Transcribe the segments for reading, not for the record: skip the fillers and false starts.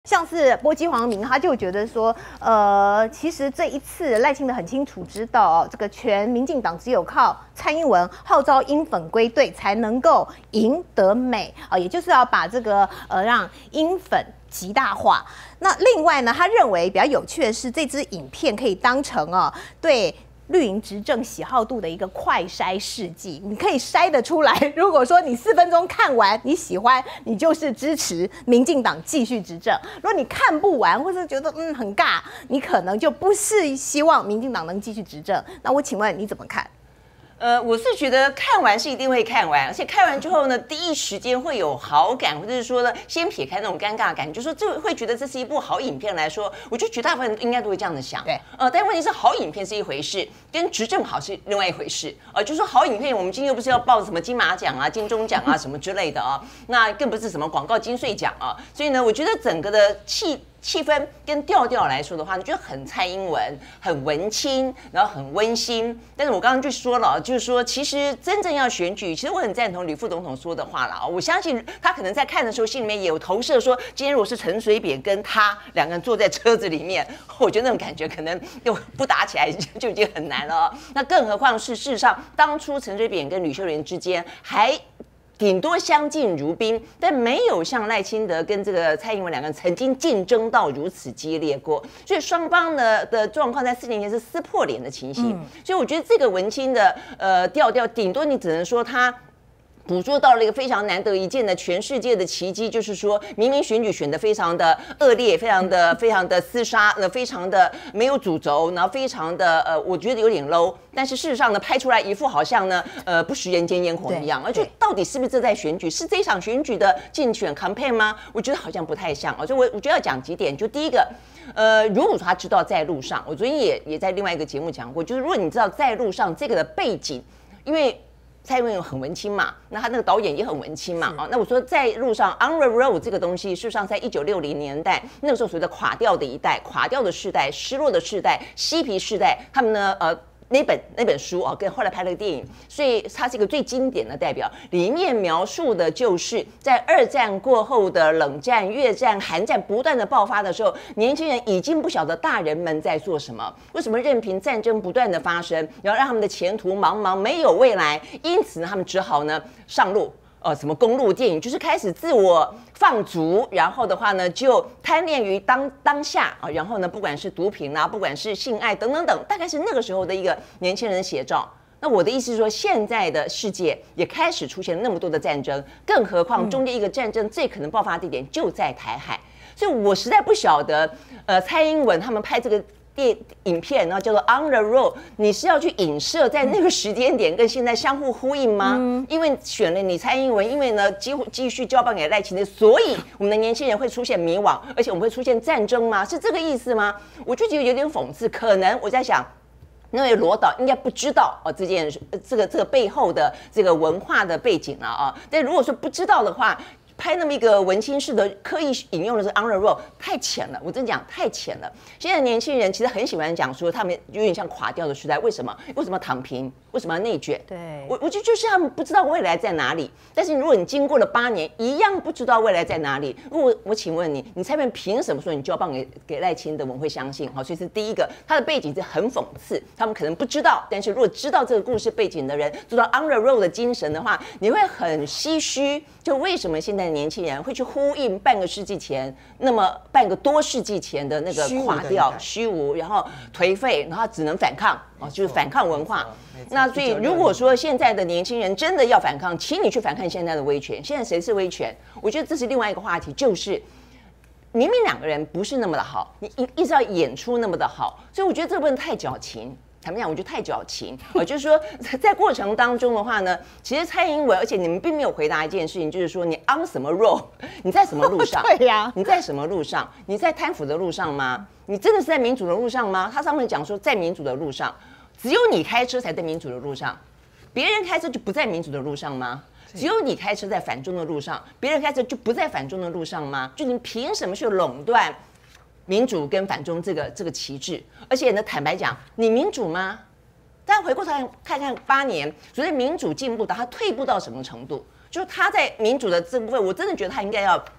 像是波基黄明，他就觉得说，其实这一次赖清德很清楚知道，这个全民进党只有靠蔡英文号召英粉归队，才能够赢得美啊，也就是要把这个让英粉极大化。那另外呢，他认为比较有趣的是，这支影片可以当成对绿营执政喜好度的一个快筛试剂，你可以筛得出来。如果说你4分钟看完你喜欢，你就是支持民进党继续执政；如果你看不完，或是觉得很尬，你可能就不是希望民进党能继续执政。那我请问你怎么看？ 我是觉得看完是一定会看完，而且看完之后呢，第一时间会有好感，或者是说呢，先撇开那种尴尬感，就说这会觉得这是一部好影片来说，我觉得绝大部分人应该都会这样子想。 对， 但问题是好影片是一回事，跟执政好是另外一回事。就是说好影片，我们今天又不是要报什么金马奖啊、金钟奖啊什么之类的啊，那更不是什么广告金穗奖啊，所以呢，我觉得整个的气氛跟调调来说的话，你觉得很蔡英文，很文青，然后很温馨。但是我刚刚就说了，就是说，其实真正要选举，其实我很赞同吕副总统说的话啦。我相信他可能在看的时候，心里面也有投射说，今天如果是陈水扁跟他两个人坐在车子里面，我觉得那种感觉可能又不打起来就已经很难了。那更何况是事实上，当初陈水扁跟吕秀莲之间还顶多相敬如宾，但没有像赖清德跟这个蔡英文两个人曾经竞争到如此激烈过，所以双方的状况在4年前是撕破脸的情形。所以我觉得这个文青的调调，顶多你只能说他捕捉到了一个非常难得一见的全世界的奇迹，就是说明明选举选得非常的恶劣，非常的厮杀，非常的没有主轴，然后非常的我觉得有点 low， 但是事实上呢，拍出来一副好像呢不食人间烟火一样，而就到底是不是这在选举，是这场选举的竞选 campaign 吗？我觉得好像不太像。所以我觉得要讲几点，就第一个。如果说他知道在路上，我昨天也在另外一个节目讲过，就是如果你知道在路上这个的背景，因为蔡英文很文青嘛，那他那个导演也很文青嘛，那我说在路上 on the road 这个东西，事实上在1960年代那个时候所谓的垮掉的一代、垮掉的世代、失落的世代、嬉皮世代，他们呢那本书跟后来拍了个电影，所以它是一个最经典的代表。里面描述的就是在2战过后的冷战、越战、韩战不断的爆发的时候，年轻人已经不晓得大人们在做什么，为什么任凭战争不断的发生，然后让他们的前途茫茫，没有未来，因此呢，他们只好呢上路。什么公路电影，就是开始自我放逐，然后的话呢，就贪恋于当下啊，然后呢，不管是毒品啊，不管是性爱等等等，大概是那个时候的一个年轻人的写照。那我的意思是说，现在的世界也开始出现那么多的战争，更何况中间一个战争最可能爆发地点就在台海，所以我实在不晓得，蔡英文他们拍这个影片，然后叫做 On the Road， 你是要去影射在那个时间点跟现在相互呼应吗？因为选了你蔡英文，因为呢继续交棒给赖清德，所以我们的年轻人会出现迷惘，而且我们会出现战争吗？是这个意思吗？我就觉得有点讽刺。可能我在想，那位罗导应该不知道这个背后的这个文化的背景了啊。但如果说不知道的话，拍那么一个文青式的刻意引用的是 on the road 太浅了，我真讲太浅了。现在年轻人其实很喜欢讲说他们有点像垮掉的时代，为什么躺平？为什么要内卷？ 对， 我觉得就是他们不知道未来在哪里。但是如果你经过了8年，一样不知道未来在哪里。如果我请问你，你蔡英文凭什么说你交棒给赖清德，我们会相信？好，所以是第一个，他的背景是很讽刺，他们可能不知道。但是如果知道这个故事背景的人，知道 on the road 的精神的话，你会很唏嘘。就为什么现在的年轻人会去呼应半个世纪前，那么半个多世纪前的那个垮掉、虚无，然后颓废，然后只能反抗就是反抗文化。那所以如果说现在的年轻人真的要反抗，请你去反抗现在的威权。现在谁是威权？我觉得这是另外一个话题，就是明明2个人不是那么的好，你一直要演出那么的好，所以我觉得这个不能太矫情。坦白讲，我觉得太矫情就是说，在过程当中的话呢，其实蔡英文，而且你们并没有回答一件事情，就是说你 on 什么 road， 你在什么路上？ 对呀， 你在什么路上？你在贪腐的路上吗？你真的是在民主的路上吗？他上面讲说，在民主的路上，只有你开车才在民主的路上，别人开车就不在民主的路上吗？只有你开车在反中的路上，别人开车就不在反中的路上吗？就你凭什么去垄断民主跟反中这个旗帜？而且呢，坦白讲，你民主吗？大家回过头来看看8年，所谓民主进步到他退步到什么程度？就是他在民主的这部分，我真的觉得他应该要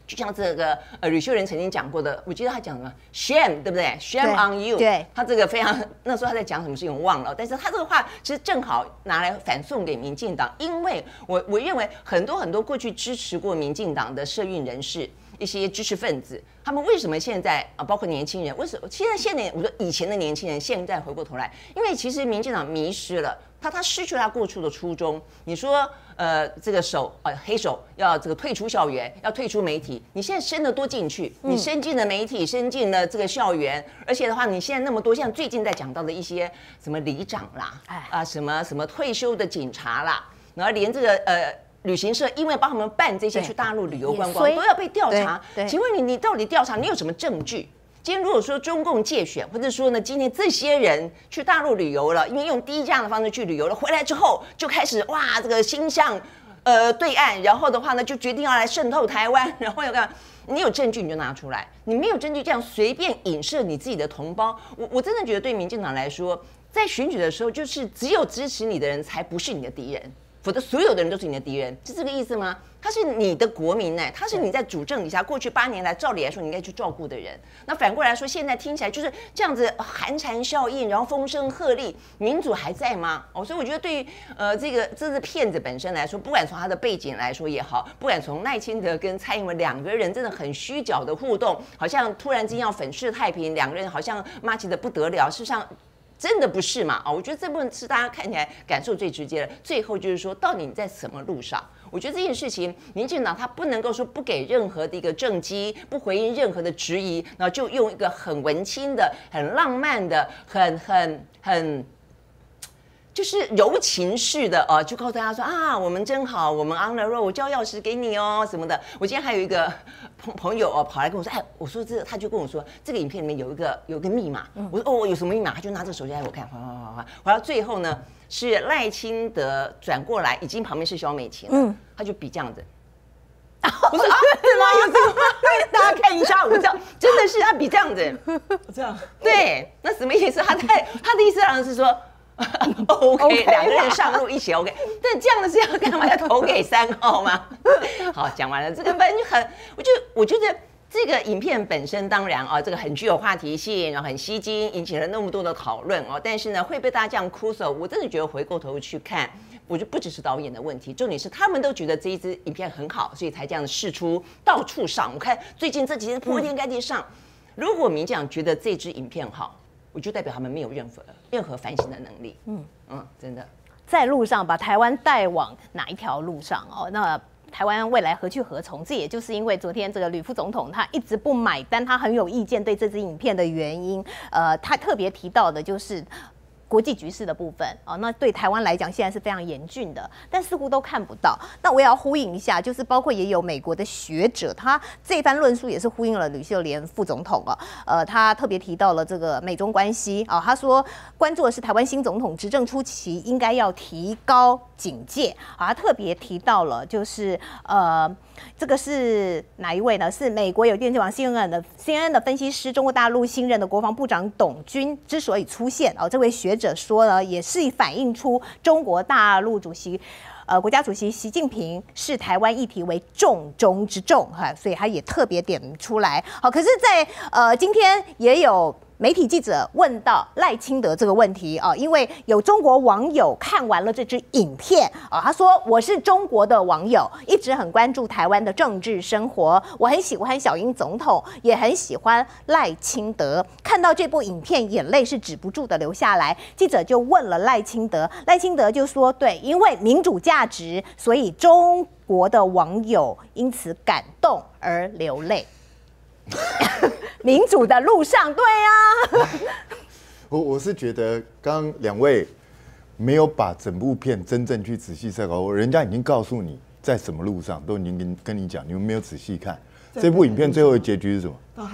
就像这个吕秀莲曾经讲过的，我记得他讲什么 shame 对不对 ？shame on you。 对， 他这个非常那时候他在讲什么事情我忘了，但是他这个话其实正好拿来反送给民进党，因为我认为很多过去支持过民进党的社运人士。一些知识分子，他们为什么现在包括年轻人，为什么现在我说以前的年轻人现在回过头来，因为其实民进党迷失了，他失去了他过去的初衷。你说这个黑手要这个退出校园，要退出媒体，你现在伸得多进去，你伸进了媒体，伸进了这个校园，而且的话，你现在那么多像最近在讲到的一些什么里长啦，什么退休的警察啦，然后连这个旅行社因为帮他们办这些去大陆旅游观光，都要被调查。请问你到底调查？你有什么证据？今天如果说中共介选，或者说呢，今天这些人去大陆旅游了，因为用低价的方式去旅游了，回来之后就开始哇，这个心向对岸，然后的话呢，就决定要来渗透台湾，然后要干嘛？你有证据你就拿出来，你没有证据这样随便影射你自己的同胞，我真的觉得对民进党来说，在选举的时候，就是只有支持你的人才不是你的敌人。否则所有的人都是你的敌人，是这个意思吗？他是你的国民他是你在主政底下过去8年来照理来说你应该去照顾的人。那反过来说，现在听起来就是这样子寒蝉效应，然后风声鹤唳，民主还在吗？所以我觉得对于这是骗子本身来说，不管从他的背景来说也好，不管从赖清德跟蔡英文2个人真的很虚假的互动，好像突然间要粉饰太平，2个人好像骂起的不得了，事实上。真的不是嘛？我觉得这部分是大家看起来感受最直接的。最后就是说，到底你在什么路上？我觉得这件事情，民进党他不能够说不给任何的一个政绩，不回应任何的质疑，然后就用一个很文青的、很浪漫的、很。就是柔情式的就告诉大家说啊，我们真好，我们 on the road， 我交钥匙给你什么的。我今天还有一个朋友跑来跟我说，我说他就跟我说，这个影片里面有一个密码。我说有什么密码？他就拿着手机来我看，回到最后呢，是赖清德转过来，已经旁边是萧美琴了，他就比这样子。我说是吗？有这个吗？大家看一下，我这样真的是他比这样子，这样对，那什么意思？他的意思好像是说。OK， 2个人上路一起 OK， 但这样的是要干嘛？要投给3号吗？好，讲完了，这个本就很，我觉得这个影片本身当然这个很具有话题性，然后很吸睛，引起了那么多的讨论但是呢，会被大家这样哭手，我真的觉得回过头去看，我觉得不只是导演的问题，重点是他们都觉得这一支影片很好，所以才这样释出，到处上。我看最近这几天铺天盖地上，如果民进党觉得这支影片好。我就代表他们没有任何反省的能力。真的， 在路上把台湾带往哪一条路上那台湾未来何去何从？这也就是因为昨天这个吕副总统他一直不买单，他很有意见对这支影片的原因。他特别提到的就是国际局势的部分那对台湾来讲现在是非常严峻的，但似乎都看不到。那我也要呼应一下，就是包括也有美国的学者，他这番论述也是呼应了吕秀莲副总统他特别提到了这个美中关系他说关注的是台湾新总统执政初期应该要提高警戒他特别提到了就是这个是哪一位呢？是美国有电视网 CNN 的分析师，中国大陆新任的国防部长董军之所以出现这位学者说呢，也是反映出中国大陆国家主席习近平视台湾议题为重中之重所以他也特别点出来。好，可是在今天也有媒体记者问到赖清德这个问题因为有中国网友看完了这支影片他说我是中国的网友，一直很关注台湾的政治生活，我很喜欢小英总统，也很喜欢赖清德，看到这部影片眼泪是止不住的流下来。记者就问了赖清德，赖清德就说对，因为民主价值，所以中国的网友因此感动而流泪。民主的路上，对啊。 我是觉得刚刚2位没有把整部片真正去仔细思考，人家已经告诉你在什么路上，都已经跟你讲，你们没有仔细看。这部影片最后的结局是什么？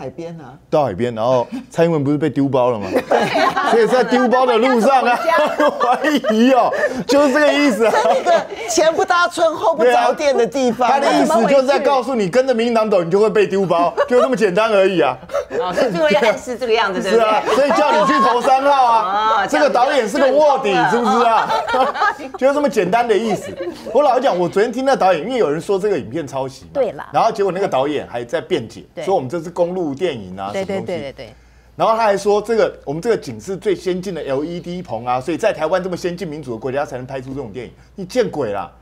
海边啊， 到海边，然后蔡英文不是被丢包了吗？所以在丢包的路上啊，怀疑哦，就是这个意思啊。 在那个前不搭村后不着店的地方， 他的意思就是在告诉你，跟着民进党走，你就会被丢包，就这么简单而已啊。 哦，所以最后要暗示这个样子，对不对？ 是啊，所以叫你去投3号啊。这个导演是个卧底，是不是啊？就这么简单的意思。我老实讲，我昨天听那导演，因为有人说这个影片抄袭嘛， 对啦， 然后结果那个导演还在辩解，说我们这是公路电影啊， 对什么东西。 对。 然后他还说，我们这个景是最先进的 LED 棚啊，所以在台湾这么先进民主的国家才能拍出这种电影。你见鬼啦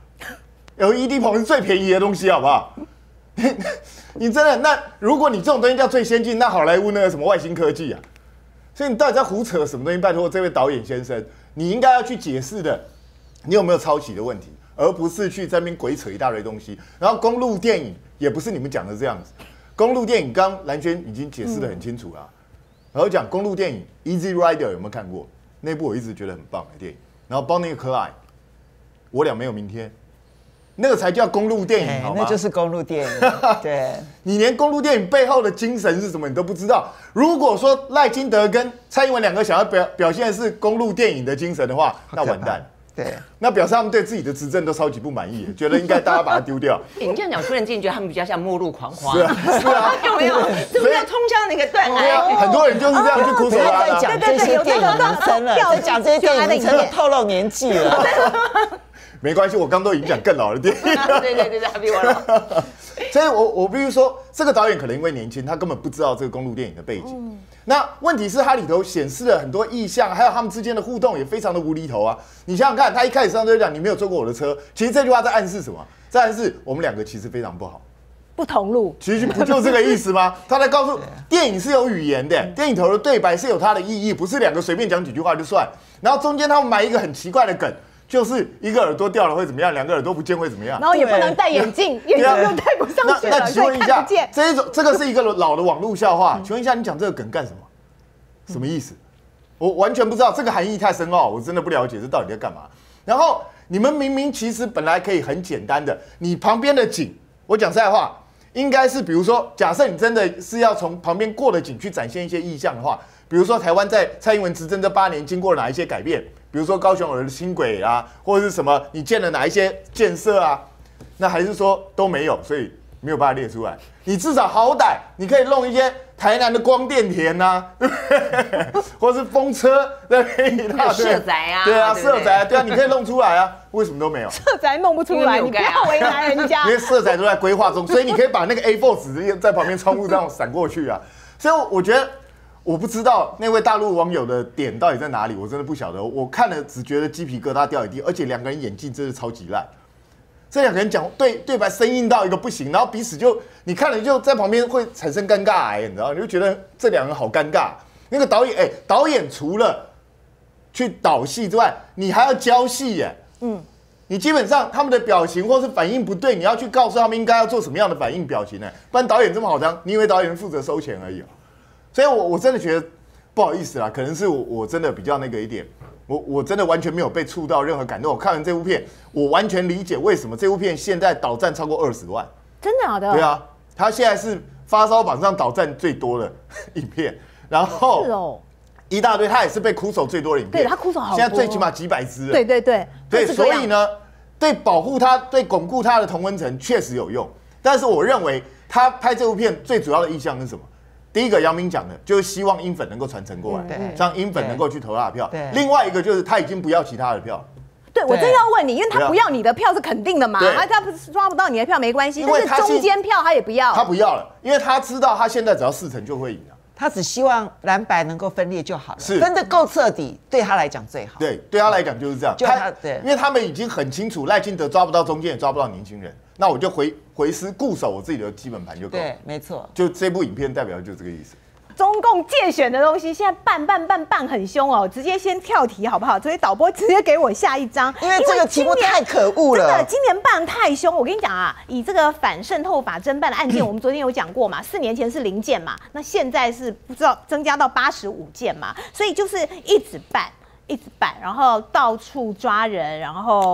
！LED 棚是最便宜的东西，好不好？你真的那如果你这种东西叫最先进，那好莱坞那个什么外星科技啊？所以你到底在胡扯什么东西？拜托这位导演先生，你应该要去解释的，你有没有抄袭的问题，而不是去在那边鬼扯一大堆东西。然后公路电影也不是你们讲的这样子，公路电影刚蓝轩已经解释得很清楚了。然后讲公路电影《Easy Rider》有没有看过？那部我一直觉得很棒的电影。然后 Bonnie and Clyde， 我俩没有明天，那个才叫公路电影，好吗？ 那就是公路电影。对， 你连公路电影背后的精神是什么你都不知道。如果说赖清德跟蔡英文两个想要表现的是公路电影的精神的话，那完蛋。 对， 那表示他们对自己的执政都超级不满意，觉得应该大家把它丢掉。 你这样讲，突然间觉得他们比较像末路狂花， 是啊， 有没有？是不是要冲向那个断崖？ 很多人就是这样去苦手不要拉的。 再讲这些电影名称了，再讲这些电影名称透露年纪了。 没关系，我刚都已经讲更老的电影。 对，他比我老。 所以我必须说，这个导演可能因为年轻，他根本不知道这个公路电影的背景。那问题是，它里头显示了很多意象，还有他们之间的互动也非常的无厘头啊！你想想看，他一开始上就讲你没有坐过我的车，其实这句话在暗示什么？在暗示我们两个其实非常不好， 不同路。 其实不就这个意思吗？他在告诉电影是有语言的，电影头的对白是有它的意义，不是两个随便讲几句话就算。然后中间他们埋一个很奇怪的梗。就是一个耳朵掉了会怎么样，两个耳朵不见会怎么样？ 然后也不能戴眼镜，眼镜又戴不上去了， 那请问一下，这个是一个老的网络笑话。请问一下，你讲这个梗干什么？什么意思？我完全不知道，这个含义太深奥，我真的不了解这到底在干嘛。然后你们明明其实本来可以很简单的，你旁边的景，我讲实在话，应该是比如说，假设你真的是要从旁边过的景去展现一些意象的话，比如说台湾在蔡英文执政这8年经过了哪一些改变？比如说高雄有的轻轨啊，或者是什么，你建了哪一些建设啊？那还是说都没有，所以没有办法列出来。你至少好歹你可以弄一些台南的光电田呐，对不对？或者是风车，对不对？ 社宅啊， 对啊，社宅，对啊，你可以弄出来啊。为什么都没有？ 社宅弄不出来，你不要为难人家。 因为社宅都在规划中，所以你可以把那个 A4 纸在旁边窗户这样闪过去啊。所以我觉得。我不知道那位大陆网友的点到底在哪里，我真的不晓得。我看了只觉得鸡皮疙瘩掉一地，而且两个人演技真的超级烂。这两个人讲对白生硬到一个不行，然后彼此就你看了就在旁边会产生尴尬癌，你知道？你就觉得这两个人好尴尬。那个导演除了去导戏之外，你还要教戏耶。你基本上他们的表情或是反应不对，你要去告诉他们应该要做什么样的反应表情呢？不然导演这么好当，你以为导演负责收钱而已哦？所以我真的觉得不好意思啦，可能是我真的比较那个一点，我真的完全没有被触到任何感动。我看完这部片，我完全理解为什么这部片现在导赞超过20万。 真的假的？ 对啊，它现在是发烧榜上导赞最多的影片，然后是哦， 一大堆，它也是被哭手最多的影片。 对，它哭手好多， 现在最起码几百支了。 对， 所以呢，对保护它、对巩固它的同温层确实有用。但是我认为他拍这部片最主要的意向是什么？第一个，杨明讲的就是希望英粉能够传承过来，让英粉能够去投他的票。另外一个就是他已经不要其他的票。 对，我真要问你，因为他不要你的票是肯定的嘛，他抓不到你的票没关系，但是中间票他也不要。 他不要了，因为他知道他现在只要4成就会赢了。 他只希望蓝白能够分裂就好了，分得够彻底，对他来讲最好。 对他来讲就是这样。对，因为他们已经很清楚，赖清德抓不到中间，也抓不到年轻人，那我就回师固守我自己的基本盘就够了。 对，没错。 就这部影片代表的就是这个意思。 中共介选的东西现在办很凶哦，直接先跳题好不好？所以导播直接给我下一张， 因为这个题目太可恶了。 真的，今年办太凶。我跟你讲啊，以这个反渗透法侦办的案件，我们昨天有讲过嘛，4年前是0件嘛，那现在是不知道增加到85件嘛，所以就是一直办，然后到处抓人，然后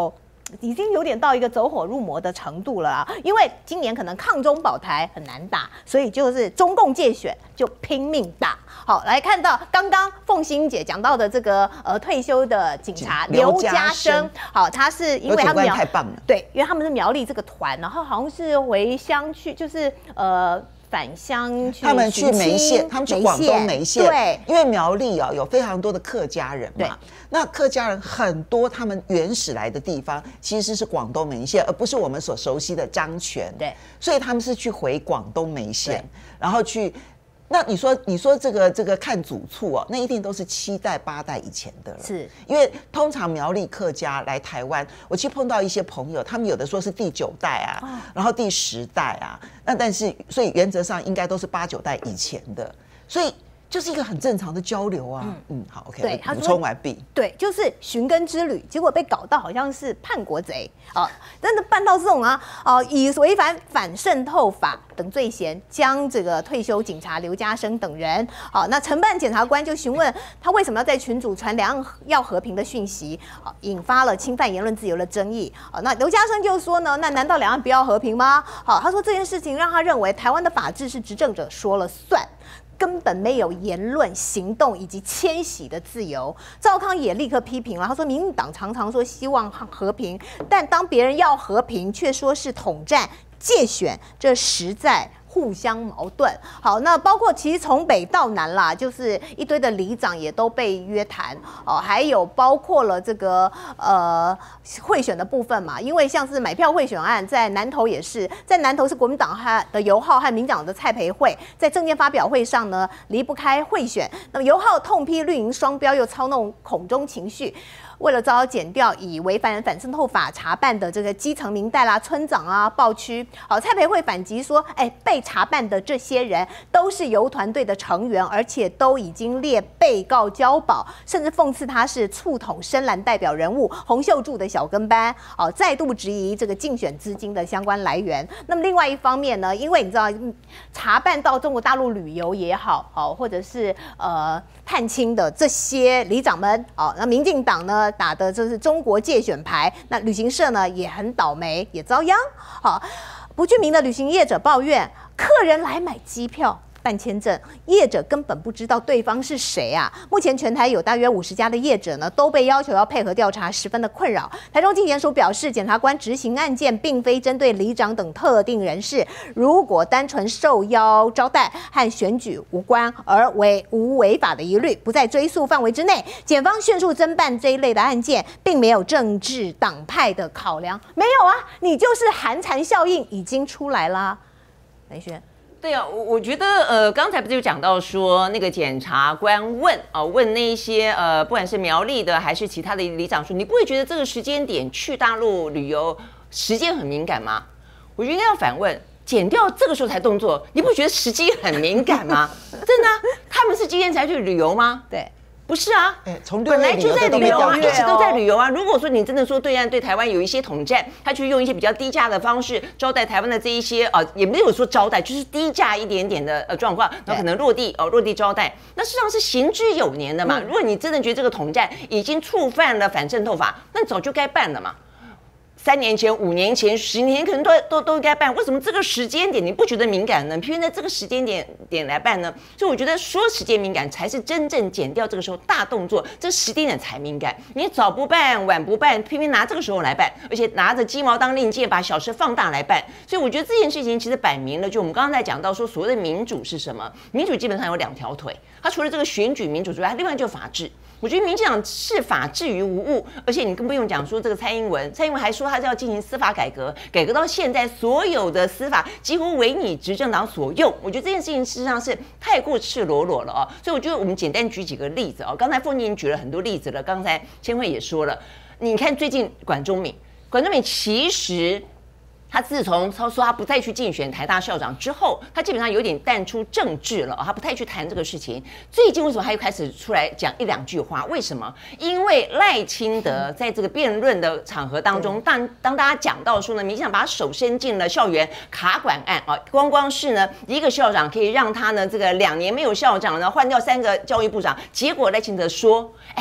已经有点到一个走火入魔的程度了啊！因为今年可能抗中保台很难打，所以就是中共介选就拼命打。好，来看到刚刚凤馨姐讲到的这个退休的警察刘家生，好，他是因为他们太棒了， 对，因为他们是苗栗这个团，然后好像是回乡去，就是返乡去， 他们去梅县，他们去广东梅县， 对， 因为苗栗有非常多的客家人嘛，那客家人很多，他们原始来的地方其实是广东梅县，而不是我们所熟悉的漳泉， 对， 所以他们是去回广东梅县，然后去。那你说这个看祖厝哦，那一定都是7代8代以前的了， 是因为通常苗栗客家来台湾，我去碰到一些朋友，他们有的说是第9代啊，然后第10代啊，那但是所以原则上应该都是8、9代以前的，所以就是一个很正常的交流啊。好 ，OK， 对， 补充完毕。 对，就是寻根之旅，结果被搞到好像是叛国贼啊，真的办到这种啊，以违反反渗透法等罪嫌，将这个退休警察刘家生等人，好，那承办检察官就询问他为什么要在群组传两岸要和平的讯息，好，引发了侵犯言论自由的争议。好，那刘家生就说呢，那难道两岸不要和平吗？好，他说这件事情让他认为台湾的法治是执政者说了算。根本没有言论、行动以及迁徙的自由。赵康也立刻批评了，他说：“民进党常常说希望和平，但当别人要和平，却说是统战、介选，这实在互相矛盾。”好，那包括其实从北到南啦，就是一堆的里长也都被约谈哦，还有包括了这个贿选的部分嘛，因为像是买票贿选案，在南投也是，在南投是国民党的游浩和民进党的蔡培慧，在政见发表会上呢离不开贿选。那么游浩痛批绿营双标，又操弄恐中情绪。为了遭到检调，以违反反渗透法查办的这个基层民代啦、村长啊、报区，好，蔡培慧反击说，被查办的这些人都是游团队的成员，而且都已经列被告交保，甚至讽刺他是促统深蓝代表人物洪秀柱的小跟班，好，再度质疑这个竞选资金的相关来源。那么另外一方面呢，因为你知道查办到中国大陆旅游也好，好，或者是探亲的这些里长们，好，那民进党呢？打的就是中国介选牌，那旅行社呢也很倒霉，也遭殃。好，不具名的旅行业者抱怨，客人来买机票、办签证，业者根本不知道对方是谁啊！目前全台有大约50家的业者呢，都被要求要配合调查，十分的困扰。台中地检署表示，检察官执行案件并非针对里长等特定人士，如果单纯受邀招待和选举无关，而无违法的疑虑，不在追诉范围之内。检方迅速侦办这一类的案件，并没有政治党派的考量。没有啊，你就是寒蝉效应已经出来啦，雷轩。 对啊，我觉得刚才不是有讲到说那个检察官问那一些不管是苗栗的还是其他的里长说，你不会觉得这个时间点去大陆旅游时间很敏感吗？我觉得应该要反问，检调这个时候才动作，你不觉得时机很敏感吗？真的啊，他们是今天才去旅游吗？ 对。 不是啊， 本来就在旅游啊，一直都在旅游啊。如果说你真的说对岸对台湾有一些统战，他去用一些比较低价的方式招待台湾的这一些也没有说招待，就是低价一点点的状况，然后可能落地招待，那事实上是行之有年的嘛。如果你真的觉得这个统战已经触犯了反渗透法，那早就该办了嘛。3年前、5年前、10年，可能都应该办。为什么这个时间点你不觉得敏感呢？偏偏在这个时间点来办呢？所以我觉得说时间敏感才是真正检调这个时候大动作，这时间点才敏感。你早不办、晚不办，偏偏拿这个时候来办，而且拿着鸡毛当令箭，把小事放大来办。所以我觉得这件事情其实摆明了，就我们刚刚在讲到说，所谓的民主是什么？民主基本上有2条腿，它除了这个选举民主之外，另外就是法治。我觉得民进党视法治于无物，而且你更不用讲说这个蔡英文还说他是要进行司法改革，改革到现在所有的司法几乎为你执政党所用。我觉得这件事情事实上是太过赤裸裸了哦，所以我觉得我们简单举几个例子哦。刚才凤姐举了很多例子了，刚才千惠也说了，你看最近管中闵其实。他自从他说他不再去竞选台大校长之后，他基本上有点淡出政治了，他不太去谈这个事情。最近为什么他又开始出来讲1、2句话？为什么？因为赖清德在这个辩论的场合当中，当大家讲到说呢，民进党把他手伸进了校园卡管案啊，光是呢一个校长可以让他呢这个2年没有校长，然后换掉3个教育部长，结果赖清德说，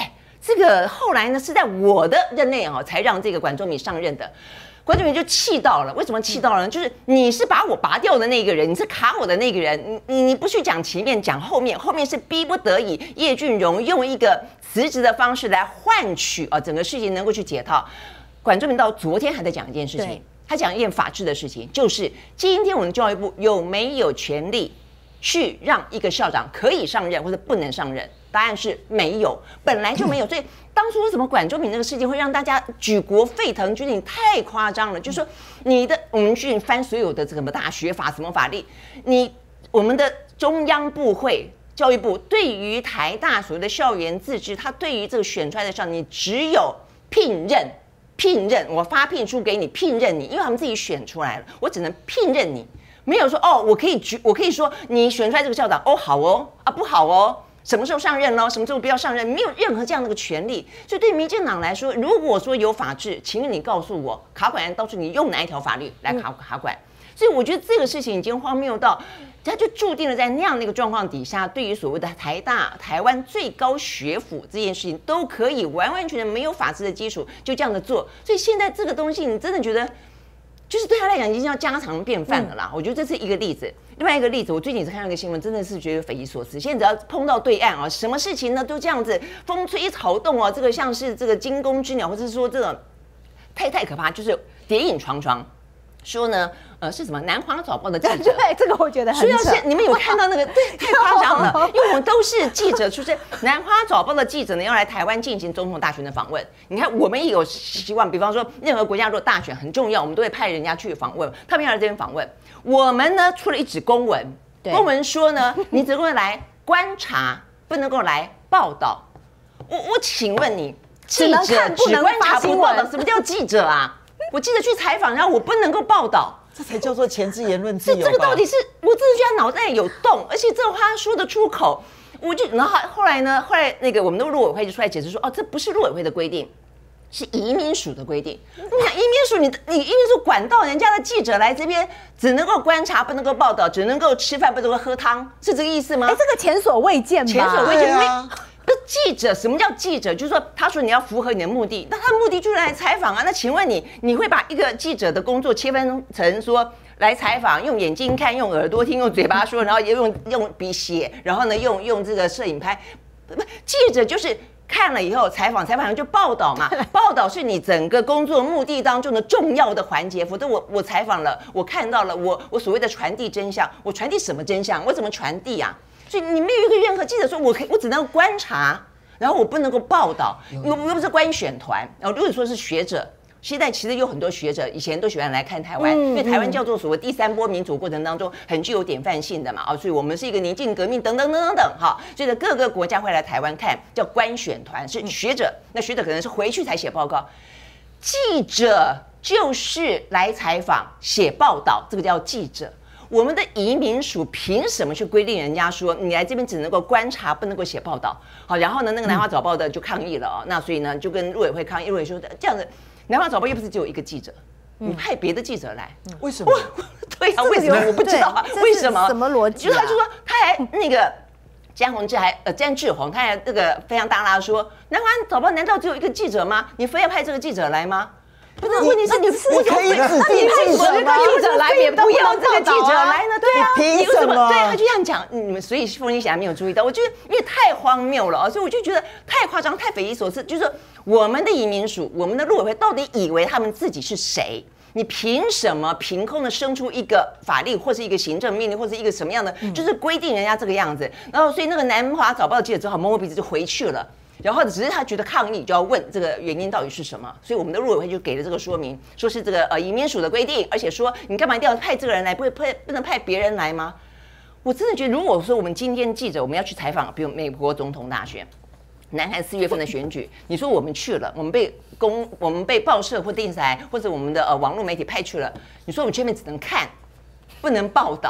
这个后来呢是在我的任内才让这个管中闵上任的。管中闵就气到了，为什么气到了呢？就是你是把我拔掉的那个人，你是卡我的那个人，你不去讲前面，讲后面，后面是逼不得已，叶俊荣用一个辞职的方式来换取整个事情能够去解套。管中闵到昨天还在讲一件事情，他讲一件法治的事情，就是今天我们教育部有没有权利去让一个校长可以上任或者不能上任？答案是没有，本来就没有。所以当初为什么管中闵那个事情会让大家举国沸腾，觉得你太夸张了？就是说我们去翻所有的什么大学法、什么法律，我们的中央部会。教育部对于台大所谓的校园自治，他对于这个选出来的校长，你只有聘任，我发聘书给你聘任你，因为他们自己选出来了，我只能聘任你，没有说我可以说你选出来这个校长好不好什么时候上任什么时候不要上任，没有任何这样的一个权利。所以对民进党来说，如果说有法治，请你告诉我，卡管到时候你用哪一条法律来卡管？所以我觉得这个事情已经荒谬到，它就注定了在那样的一个状况底下，对于所谓的台湾最高学府这件事情，都可以完完全全没有法治的基础，就这样的做。所以现在这个东西，你真的觉得，就是对他来讲已经要家常便饭了啦。我觉得这是一个例子。另外一个例子，我最近也是看到一个新闻，真的是觉得匪夷所思。现在只要碰到对岸什么事情呢都这样子风吹草动这个像是这个惊弓之鸟，或者是说这种太可怕，就是谍影幢幢。说呢，是什么？南华早报的记者， 对，这个我觉得很扯。 你们有看到那个？对，太夸张了，因为我们都是记者出身。南华早报的记者呢，要来台湾进行总统大选的访问。你看，我们也有希望，比方说，任何国家如果大选很重要，我们都会派人家去访问。他们要来这边访问，我们呢出了一纸公文，公文说呢，你只能来观察，不能够来报道。我请问你，记者只观察不报道，什么叫记者啊？我记者去采访，然后我不能够报道， 这才叫做前置言论自由吧？ 这个到底是我真的觉得脑袋有洞，而且这话说得出口，然后后来那个我们的陆委会就出来解释说，这不是陆委会的规定，是移民署的规定。你想移民署，你移民署管到人家的记者来这边，只能够观察，不能够报道，只能够吃饭，不能够喝汤，是这个意思吗？ 这个前所未见吧？ 前所未见。记者什么叫记者？就是说，他说你要符合你的目的，那他的目的就是来采访啊。那请问你会把一个记者的工作切分成说来采访，用眼睛看，用耳朵听，用嘴巴说，然后也用笔写，然后呢用这个摄影拍？记者就是看了以后采访完就报道嘛，报道是你整个工作目的当中的重要的环节。否则我采访了，我看到了，我所谓的传递真相，我传递什么真相？我怎么传递啊？所以你没有一个任何记者说我只能观察，然后我不能够报道，我又不是观选团。然后如果说是学者，现在其实有很多学者以前都喜欢来看台湾，因为台湾叫做所谓第三波民主过程当中很具有典范性的嘛，所以我们是一个宁静革命等等哈，所以各个国家会来台湾看，叫观选团，是学者。那学者可能是回去才写报告，记者就是来采访写报道，这个叫记者。我们的移民署凭什么去规定人家说你来这边只能够观察，不能够写报道？好，然后呢，那个南华早报的就抗议了那所以呢，就跟陆委会抗议，陆委会说这样子，南华早报又不是只有一个记者，你派别的记者来， 为什么？ 对啊，为什么我不知道啊？为什么？ 什么逻辑？ 就是他就说他还那个詹志宏，他还那个非常大拉说，南华早报难道只有一个记者吗？你非要派这个记者来吗？不是，问题是你可以指定记者吗？ 记者来也不要这个记者来呢？对啊， 凭什么？ 对，他就这样讲，你们所以凤梨侠没有注意到，我觉得因为太荒谬了所以我就觉得太夸张、太匪夷所思。就是说我们的移民署、我们的陆委会到底以为他们自己是谁？你凭什么凭空的生出一个法律，或是一个行政命令，或是一个什么样的，就是规定人家这个样子？然后所以那个南华早报的记者只好摸摸鼻子就回去了。然后只是他觉得抗议，就要问这个原因到底是什么，所以我们的陆委会就给了这个说明，说是这个移民署的规定，而且说你干嘛一定要派这个人来，不能派别人来吗？我真的觉得，如果说我们今天记者我们要去采访，比如美国总统大选、南韩4月份的选举，你说我们去了，我们被报社或电视台或者我们的网络媒体派去了，你说我们这边只能看，不能报道。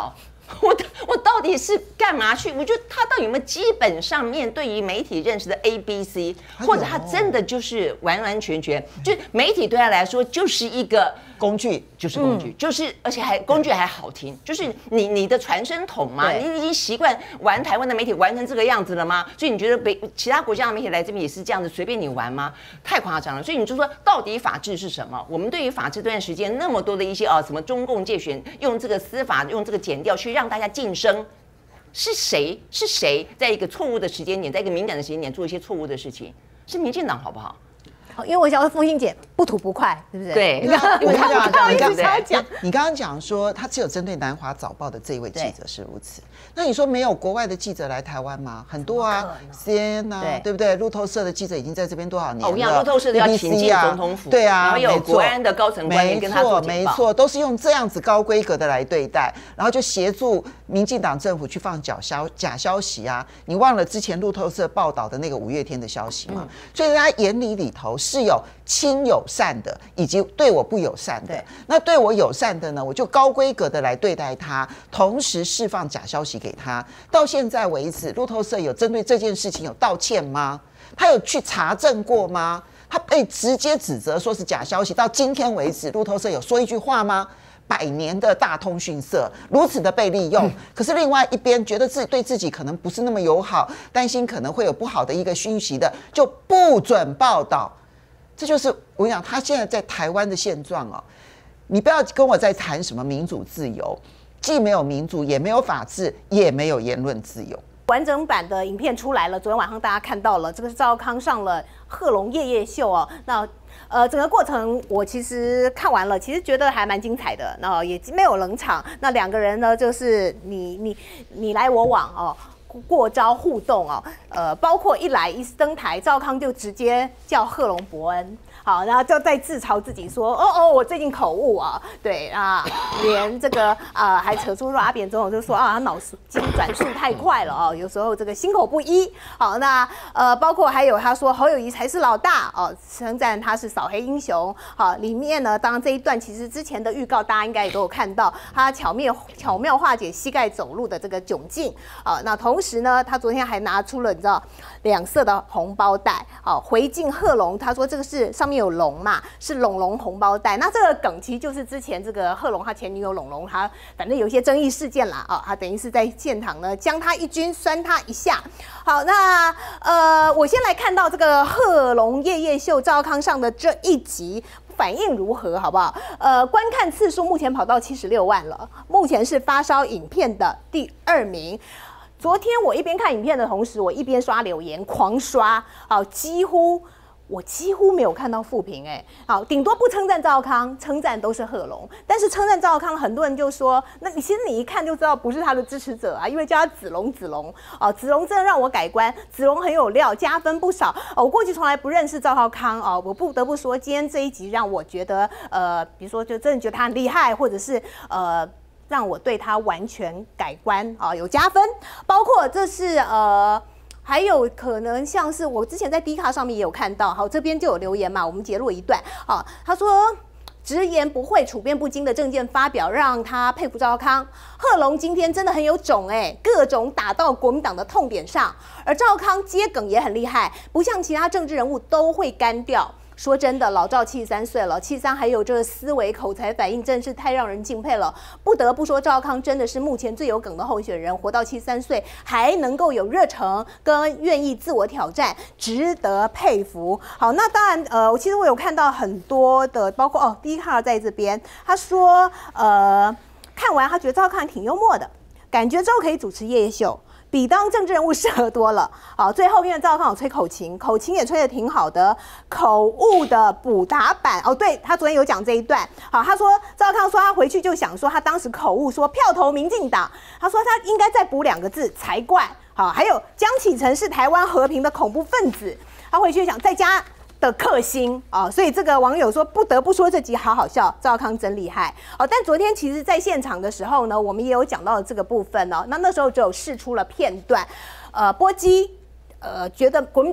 我到底是干嘛去？我觉得他到底有没有基本上面对于媒体认识的 ABC， 或者他真的就是完完全全就是媒体对他来说就是一个工具， 就是工具，就是而且工具还好听，就是你的传声筒嘛，你已经习惯玩台湾的媒体玩成这个样子了吗？所以你觉得其他国家的媒体来这边也是这样子随便你玩吗？太夸张了。所以你就说到底法治是什么？我们对于法治这段时间那么多的一些什么中共介选，用这个司法用这个检调去让大家晋升，是谁在一个错误的时间点，在一个敏感的时间点做一些错误的事情？是民进党好不好？ 因为我想说凤馨姐不吐不快，是不是？ 对， 我讲， 你刚刚讲说他只有针对南华早报的这一位记者是如此，那你说没有国外的记者来台湾吗？很多啊 ，CNN 啊，对不对？路透社的记者已经在这边多少年了？ 路透社的要请进总统府， 对啊， 然后有国安的高层官员跟他做警报， 没错，都是用这样子高规格的来对待，然后就协助民进党政府去放假消息啊！你忘了之前路透社报道的那个5月天的消息吗？所以在他眼里头是有亲友善的，以及对我不友善的。那对我友善的呢，我就高规格的来对待他，同时释放假消息给他。到现在为止，路透社有针对这件事情有道歉吗？他有去查证过吗？他被直接指责说是假消息，到今天为止，路透社有说一句话吗？100年的大通讯社如此的被利用，可是另外一边觉得对自己可能不是那么友好，担心可能会有不好的一个讯息的，就不准报道。这就是我跟你讲，他现在在台湾的现状哦。你不要跟我在谈什么民主自由，既没有民主，也没有法治，也没有言论自由。 完整版的影片出来了，昨天晚上大家看到了，这个是赵康上了贺龙夜夜秀哦。那整个过程我其实看完了，其实觉得还蛮精彩的，那也没有冷场。那两个人呢，就是你来我往哦。过招互动哦，包括一来一登台，赵康就直接叫贺龙伯恩，好，然后就在自嘲自己说，我最近口误啊，对啊，连这个还扯出说阿扁总统就说他脑筋转速太快了哦，有时候这个心口不一，好，那包括还有他说侯友宜才是老大哦，称赞他是扫黑英雄，好，里面呢，当然这一段其实之前的预告大家应该也都有看到，他巧妙化解膝盖走路的这个窘境啊，那同时呢，他昨天还拿出了你知道2色的红包袋，回敬贺龙，他说这个是上面有龙嘛，是龙红包袋。那这个梗其实就是之前这个贺龙他前女友龙，他反正有一些争议事件啦，他等于是在现场呢将他一军，酸他一下。好，那我先来看到这个贺龙夜夜秀赵康上的这一集。反应如何，好不好？观看次数目前跑到76万了，目前是发烧影片的第2名。昨天我一边看影片的同时，我一边刷留言，狂刷，好，我几乎没有看到负评，好，顶多不称赞赵康，称赞都是贺龙。但是称赞赵康，很多人就说，那其实你一看就知道不是他的支持者啊，因为叫他子龙，子龙真的让我改观，子龙很有料，加分不少。我过去从来不认识赵康我不得不说，今天这一集让我觉得，比如说就真的觉得他很厉害，或者是让我对他完全改观有加分，包括这是还有可能像是我之前在 D 卡上面也有看到，好，这边就有留言嘛，我们截录一段他说直言不讳、处变不惊的政见发表，让他佩服赵康。贺龙今天真的很有种各种打到国民党的痛点上，而赵康接梗也很厉害，不像其他政治人物都会干掉。说真的，老赵73岁了，73还有这个思维、口才、反应，真是太让人敬佩了。不得不说，赵康真的是目前最有梗的候选人，活到73岁还能够有热忱跟愿意自我挑战，值得佩服。好，那当然，其实我有看到很多的，包括第一号在这边，他说，看完他觉得赵康挺幽默的，感觉之后可以主持夜夜秀。比当政治人物适合多了。好，最后因为赵康有吹口琴，口琴也吹得挺好的，口误的补打版对，他昨天有讲这一段。好，他说赵康说他回去就想说他当时口误说票投民进党，他说他应该再补2个字才怪。好，还有江启臣是台湾和平的恐怖分子，他回去想再加的克星所以这个网友说不得不说这集好好笑，赵康真厉害但昨天其实在现场的时候呢，我们也有讲到这个部分那时候只有释出了片段，波基觉得国民党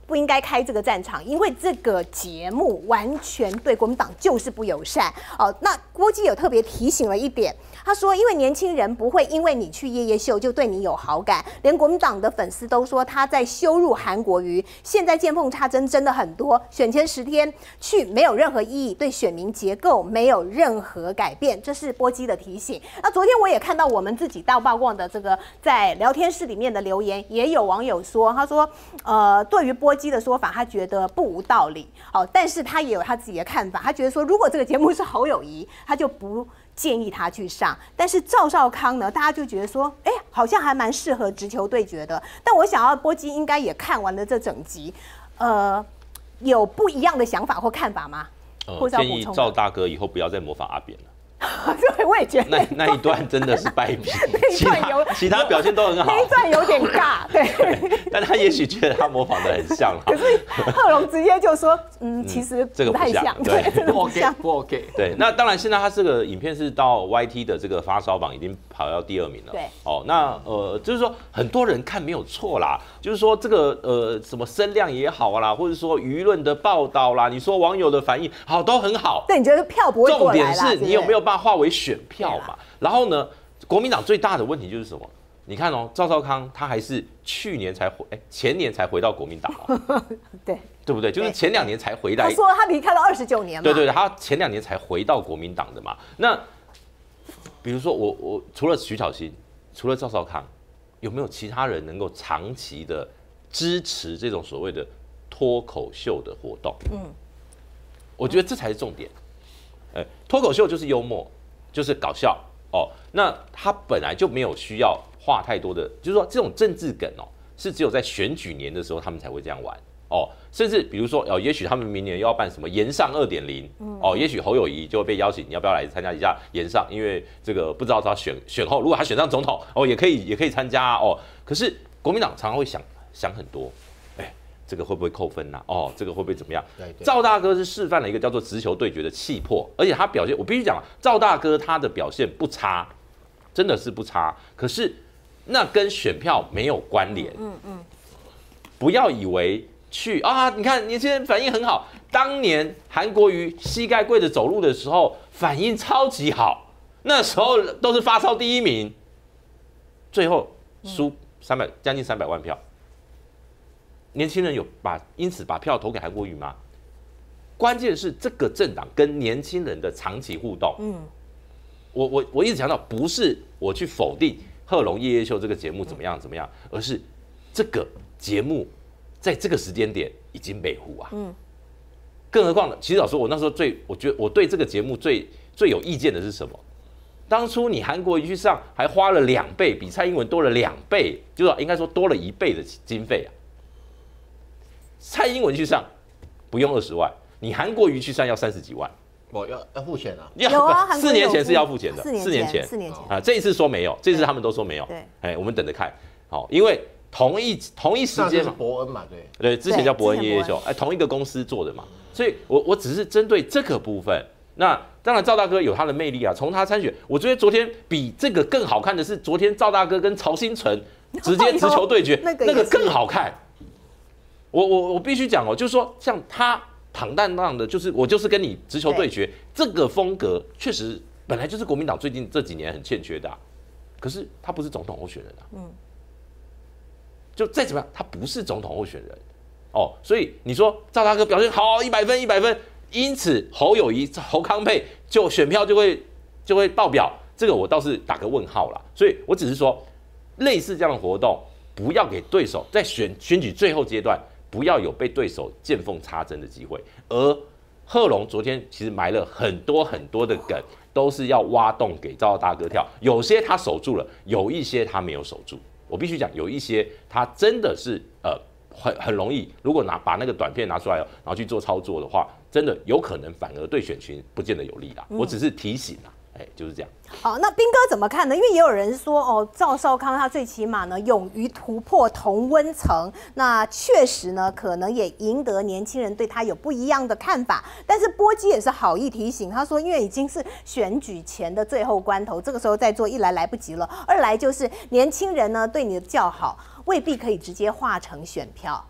不应该开这个战场，因为这个节目完全对国民党就是不友善。哦，那郭基有特别提醒了一点，他说，因为年轻人不会因为你去夜夜秀就对你有好感，连国民党的粉丝都说他在羞辱韩国瑜。现在见缝插针真的很多，选前10天去没有任何意义，对选民结构没有任何改变，这是波基的提醒。那昨天我也看到我们自己大曝光的这个在聊天室里面的留言，也有网友说，他说，对于波基的说法，他觉得不无道理。好，但是他也有他自己的看法，他觉得说，如果这个节目是侯友宜，他就不建议他去上。但是赵少康呢，大家就觉得说，哎，好像还蛮适合直球对决的。但我想要波基应该也看完了这整集，有不一样的想法或看法吗？ 建议赵大哥以后不要再模仿阿扁了。 对，我也觉得那一段真的是败笔，其他表现都很好。 那一段有点尬，对。 但他也许觉得他模仿的很像。 可是贺龙直接就说，其实不太像，对， 不 OK。 对，那当然现在他这个影片是到 YT 的这个发烧榜已经跑到第2名了。 对。 哦，那就是说很多人看没有错啦，就是说这个什么声量也好啦，或者说舆论的报道啦，你说网友的反应好都很好。 对，你觉得票不会过来啦？ 重点是你有没有办法化为选票嘛？然后呢，国民党最大的问题就是什么？你看哦，赵少康他还是前年才回到国民党哦，对不对？就是前2年才回来。 他说他离开了29年嘛。 对，他前2年才回到国民党的嘛。那比如说我除了徐巧芯，除了赵少康，有没有其他人能够长期的支持这种所谓的脱口秀的活动？我觉得这才是重点。脱口秀就是幽默，就是搞笑哦。那他本来就没有需要画太多的，就是说这种政治梗哦，是只有在选举年的时候他们才会这样玩哦。甚至比如说也许他们明年又要办什么延上2.0，哦，也许侯友宜就会被邀请，你要不要来参加一下延上？因为这个不知道他选后，如果他选上总统哦，也可以参加哦。可是国民党常常会想很多。这个会不会扣分呐？哦，这个会不会怎么样？赵大哥是示范了一个叫做直球对决的气魄，而且他表现，我必须讲，赵大哥他的表现不差，真的是不差。可是那跟选票没有关联。不要以为你看年轻人反应很好，当年韩国瑜膝盖跪着走路的时候反应超级好，那时候都是发烧第1名，最后输将近300万票。年轻人因此把票投给韩国瑜吗？关键是这个政党跟年轻人的长期互动。我一直强调，不是我去否定贺龙夜夜秀这个节目怎么样，而是这个节目在这个时间点已经美糊啊。更何况呢？其实老实说，我那时候我觉得我对这个节目最有意见的是什么？当初你韩国瑜去上，还花了2倍，比蔡英文多了2倍，就是应该说多了1倍的经费啊。蔡英文去上不用20万，你韩国瑜去上要30几万， 要付钱啊？ 有啊 ，4年前是要付钱的 ，4年前啊，这一次说没有，这一次他们都说没有，我们等着看，好，因为同一时间嘛， 伯恩嘛， 对，之前叫伯恩夜夜秀，同一个公司做的嘛，所以我只是针对这个部分。那当然，赵大哥有他的魅力啊，从他参选，我觉得昨天比这个更好看的是，昨天赵大哥跟曹兴诚直接直球对决，那个更好看。我必须讲哦，就是说像他坦荡荡的，我就是跟你直球对决，这个风格确实本来就是国民党最近这几年很欠缺的，可是他不是总统候选人啊，就再怎么样，他不是总统候选人哦，所以你说赵大哥表现好100分，因此侯友宜、侯康配就选票就会爆表，这个我倒是打个问号啦。所以我只是说，类似这样的活动，不要给对手在选举最后阶段。不要有被对手见缝插针的机会，而贺龙昨天其实埋了很多的梗，都是要挖洞给赵大哥跳。有些他守住了，有一些他没有守住。我必须讲，有一些他真的是很容易，如果把那个短片拿出来，然后去做操作的话，真的有可能反而对选群不见得有利啦。我只是提醒啦。就是这样。 好，那彬哥怎么看呢？因为也有人说，赵少康他最起码呢，勇于突破同温层，那确实呢，可能也赢得年轻人对他有不一样的看法。但是波基也是好意提醒，他说，因为已经是选举前的最后关头，这个时候再做，一来来不及了，二来就是年轻人呢对你的叫好，未必可以直接化成选票。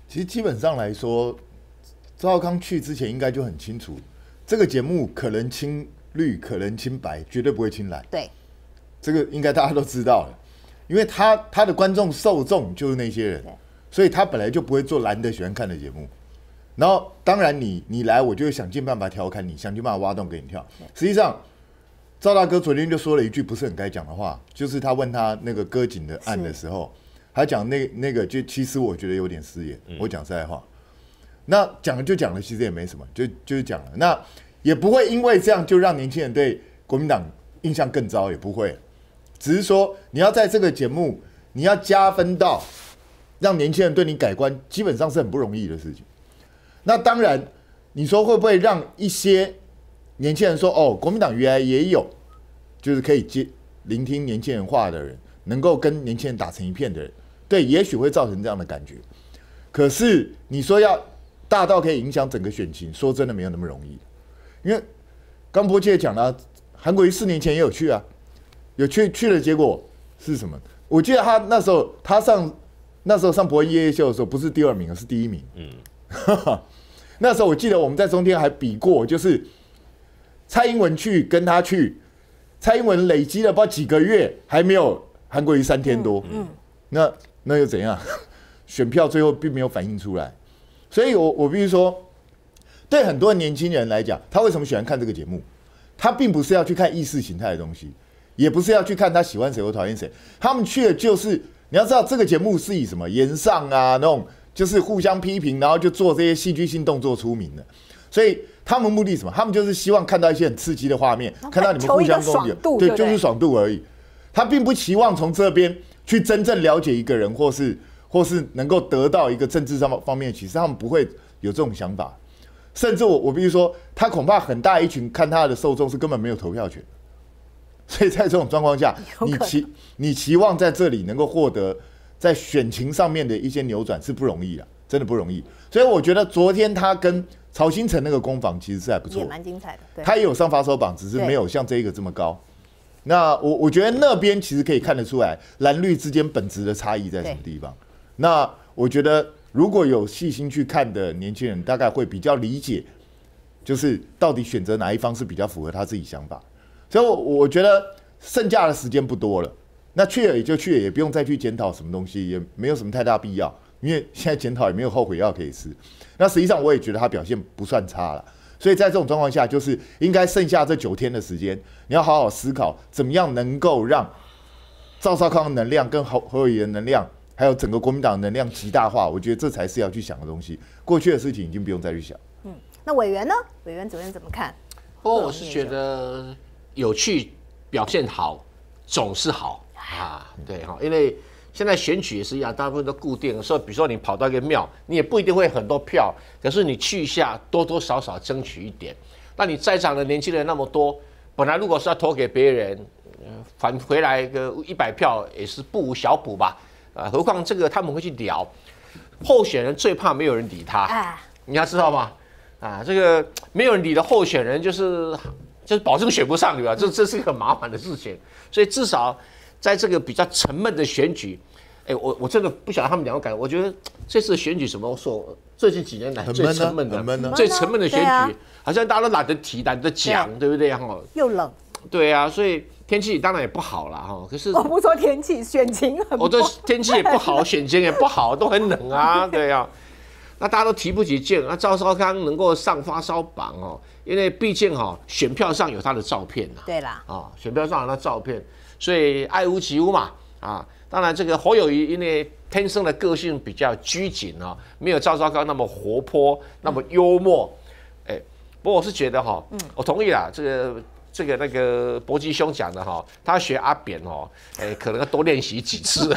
其实基本上来说，赵少康去之前应该就很清楚，这个节目可能青绿，可能青白，绝对不会青蓝。 对， 这个应该大家都知道了，因为他的观众受众就是那些人，所以他本来就不会做蓝的喜欢看的节目。然后当然你来，我就会想尽办法调侃你，想尽办法挖洞给你跳。实际上，赵大哥昨天就说了一句不是很该讲的话，就是他问他那个割颈的案的时候，他讲那个就其实我觉得有点失言，我讲实在话。那讲了就讲了，其实也没什么，就是讲了。那也不会因为这样就让年轻人对国民党印象更糟，也不会。只是说你要在这个节目，你要加分到让年轻人对你改观，基本上是很不容易的事情。那当然，你说会不会让一些年轻人说，哦，国民党原来也有，就是可以聆听年轻人话的人，能够跟年轻人打成一片的人，对，也许会造成这样的感觉。可是你说要大到可以影响整个选情，说真的没有那么容易。因为刚波姐也讲了，韩国瑜4年前也有去啊，有去的结果是什么？我记得他那时候上伯恩夜夜秀的时候，不是第2名，而是第1名。那时候我记得我们在中天还比过，就是蔡英文去跟他去，蔡英文累积了不知道几个月，还没有韩国瑜3天多。那又怎样？选票最后并没有反映出来。所以我必须说，对很多年轻人来讲，他为什么喜欢看这个节目？他并不是要去看意识形态的东西，也不是要去看他喜欢谁或讨厌谁，他们去的就是你要知道这个节目是以什么言上啊那种就是互相批评，然后就做这些戏剧性动作出名的。所以他们目的是什么？他们就是希望看到一些很刺激的画面，看到你们互相攻击，对，就是爽度而已。他并不期望从这边去真正了解一个人，或是能够得到一个政治上方面的启示，他们不会有这种想法。甚至我必须说，他恐怕很大一群看他的受众是根本没有投票权，所以在这种状况下，你期望在这里能够获得在选情上面的一些扭转是不容易的，真的不容易。所以我觉得昨天他跟曹兴诚那个攻防其实是还不错， 也蛮精彩的。对， 他也有上发烧榜，只是没有像这一个这么高。那我觉得那边其实可以看得出来蓝绿之间本质的差异在什么地方。那我觉得如果有细心去看的年轻人，大概会比较理解，就是到底选择哪一方是比较符合他自己想法。所以我觉得剩下的时间不多了，那去了也就去了，也不用再去检讨什么东西，也没有什么太大必要，因为现在检讨也没有后悔药可以吃。那实际上我也觉得他表现不算差了，所以在这种状况下，就是应该剩下这9天的时间，你要好好思考怎么样能够让赵少康的能量跟侯友宜的能量，还有整个国民党的能量极大化，我觉得这才是要去想的东西。过去的事情已经不用再去想。 那委员呢？委员昨天怎么看？ 我是觉得有趣、表现好总是好啊，对哈，因为现在选举也是一样，大部分都固定，所以比如说你跑到一个庙，你也不一定会很多票，可是你去一下，多多少少争取一点。那你在场的年轻人那么多，本来如果是要投给别人，返回来个100票也是不无小补吧。何况这个他们会去聊，候选人最怕没有人理他，你要知道吗？这个没有人理的候选人就是保证选不上，对吧？这是一个很麻烦的事情，所以至少在这个比较沉闷的选举，我真的不晓得他们两个感觉，我觉得这次选举什么说最近几年来最沉闷的，最沉闷的选举，好像大家都懒得提，懒得讲，对不对？ 又冷， 对啊，所以天气当然也不好了哈。可是我不说天气，选情很不好。 我对天气也不好，选情也不好，都很冷啊，对啊。那大家都提不起劲，那赵少康能够上发烧榜哦，因为毕竟选票上有他的照片呐。 对啦， 选票上有他的照片，所以爱屋及乌嘛啊。当然这个侯友宜因为天生的个性比较拘谨没有赵少康那么活泼，那么幽默。不过我是觉得我同意啦，这个那个博基兄讲的他学阿扁可能要多练习几次。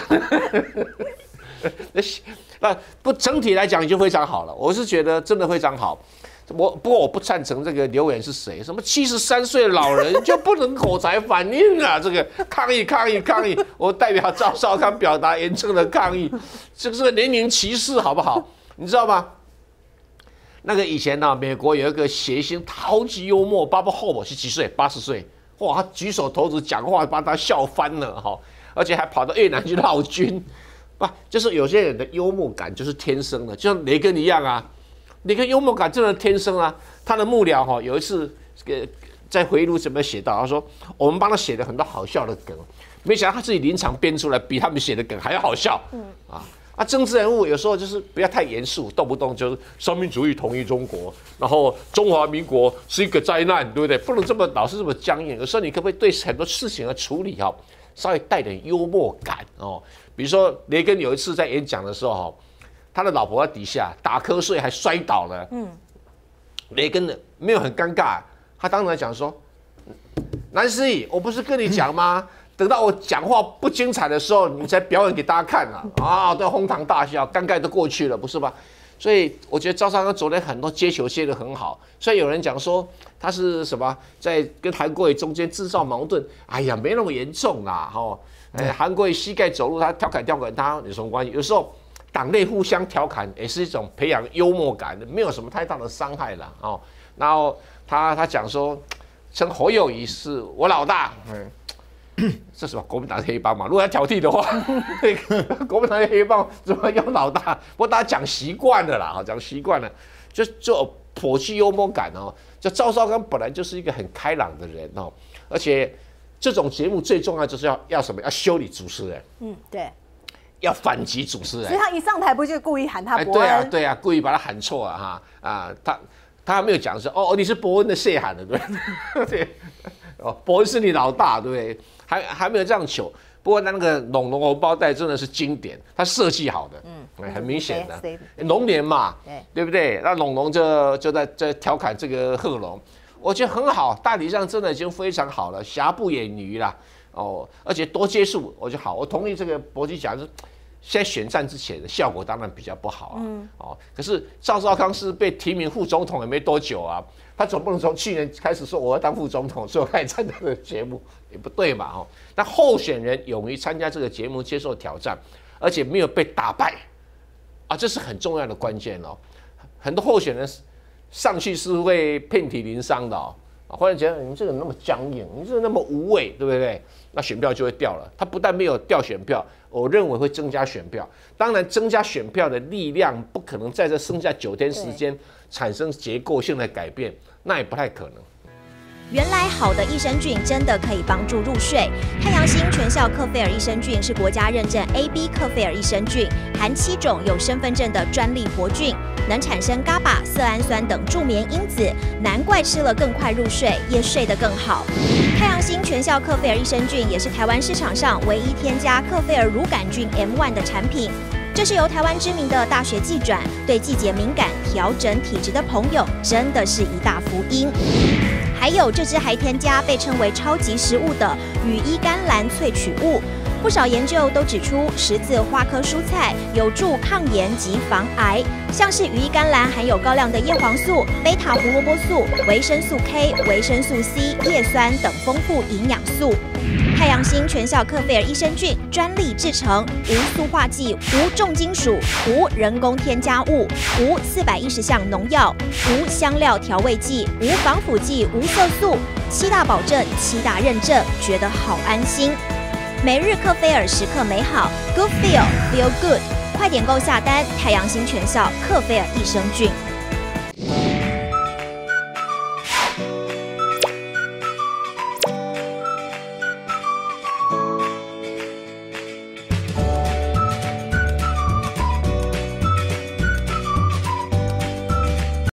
那不整体来讲就非常好了，我是觉得真的非常好。不过我不赞成这个留言是谁，什么73岁的老人就不能口才反应啊？这个抗议，我代表赵少康表达严正的抗议，这是个年龄歧视，好不好？你知道吗？那个以前美国有一个谐星，超级幽默，Bob Hope是几岁？80岁，哇，他举手投足讲话把他笑翻了而且还跑到越南去闹军。 不，就是有些人的幽默感就是天生的，就像雷根一样啊。雷根幽默感真的天生啊。他的幕僚哈有一次在回忆录这边写到，他说我们帮他写了很多好笑的梗，没想到他自己临场编出来，比他们写的梗还要好笑。政治人物有时候就是不要太严肃，动不动就是三民主义统一中国，然后中华民国是一个灾难，对不对？不能这么老是这么僵硬。有时候你可不可以对很多事情的处理哈，稍微带点幽默感哦？比如说雷根有一次在演讲的时候哈，他的老婆在底下打瞌睡还摔倒了，雷根的没有很尴尬，他当场讲说：“南思义，我不是跟你讲吗？”等到我讲话不精彩的时候，你才表演给大家看啊！都哄堂大笑，尴尬都过去了，不是吧？所以我觉得赵少康昨天很多接球接得很好。虽然有人讲说他是什么在跟韩国瑜中间制造矛盾，哎呀，没那么严重啦，韩国瑜膝盖走路，他调侃他有什么关系？有时候党内互相调侃也是一种培养幽默感的，没有什么太大的伤害啦。然后他讲说，称侯友宜是我老大，这是吧？国民党是黑帮嘛？如果要挑剔的话，国民党是黑帮怎么有老大？不过大家讲习惯了啦，讲习惯了，就颇具幽默感哦。就赵少康本来就是一个很开朗的人哦，而且这种节目最重要就是要什么？要修理主持人。 对。 要反击主持人。 所以他一上台不就故意喊他伯恩？ 对啊，故意把他喊错啊他还没有讲说你是伯恩的谢喊的，对不对？伯恩是你老大，对不对？还没有这样糗，不过那个龙红包袋真的是经典，它设计好的，很明显的龙年嘛，对不对？那龙就在调侃这个贺龙，我觉得很好，大体上真的已经非常好了，瑕不掩瑜啦，而且多接触，我就好，我同意这个博基讲，是现在选战之前的效果当然比较不好啊，可是赵少康是被提名副总统也没多久啊。他总不能从去年开始说我要当副总统，所以我开始参加这个节目，也不对嘛那候选人勇于参加这个节目，接受挑战，而且没有被打败这是很重要的关键很多候选人上去是会遍体鳞伤的或者觉得你这个人那么僵硬，你这个那么无畏，对不对？那选票就会掉了。他不但没有掉选票，我认为会增加选票。当然，增加选票的力量不可能在这剩下9天时间产生结构性的改变，那也不太可能。 原来好的益生菌真的可以帮助入睡。太阳星全效克菲尔益生菌是国家认证 AB 克菲尔益生菌，含7种有身份证的专利活菌，能产生GABA、色氨酸等助眠因子，难怪吃了更快入睡，也睡得更好。太阳星全效克菲尔益生菌也是台湾市场上唯一添加克菲尔乳杆菌 M1 的产品。这是由台湾知名的大学季转，对季节敏感、调整体质的朋友真的是一大福音。还有这支还添加被称为超级食物的羽衣甘蓝萃取物，不少研究都指出十字花科蔬菜有助抗炎及防癌，像是羽衣甘蓝含有高量的叶黄素、贝塔胡萝卜素、维生素 K、维生素 C、叶酸等丰富营养素。太阳星全效克菲尔益生菌专利制成，无塑化剂、无重金属、无人工添加物、无410项农药、无香料调味剂、无防腐剂、无色素，7大保证、7大认证，觉得好安心。每日克菲尔时刻美好 ，Good Feel Feel Good， 快点购下单！太阳星全效克菲尔益生菌。